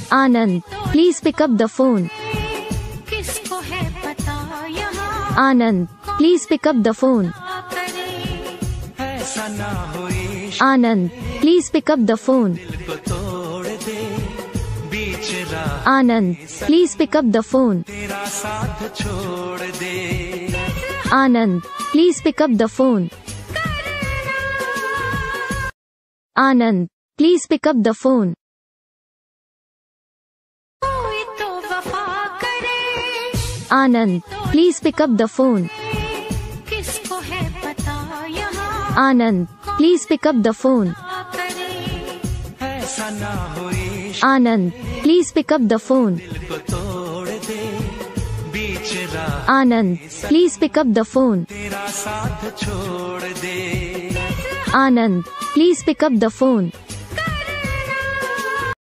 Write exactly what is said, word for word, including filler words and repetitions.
Anand, please pick up the phone. किसको है पता यहाँ Anand, please pick up the phone. ऐसा ना हो इश्क Anand, please pick up the phone. को तोड़ दे बीच राह Anand, please pick up the phone. तेरा साथ छोड़ दे। Anand, please pick up the phone. Anand, please pick up the phone. कोई तो वफा करे Anand, please pick up the phone. किसको है पता यहाँ Anand, please pick up the phone. करे ऐसा ना हो इश्क Anand, please pick up the phone. को तोड़ दे बीच राह Anand, please pick up the phone. तेरा साथ छोड़ दे। Anand, please pick up the phone.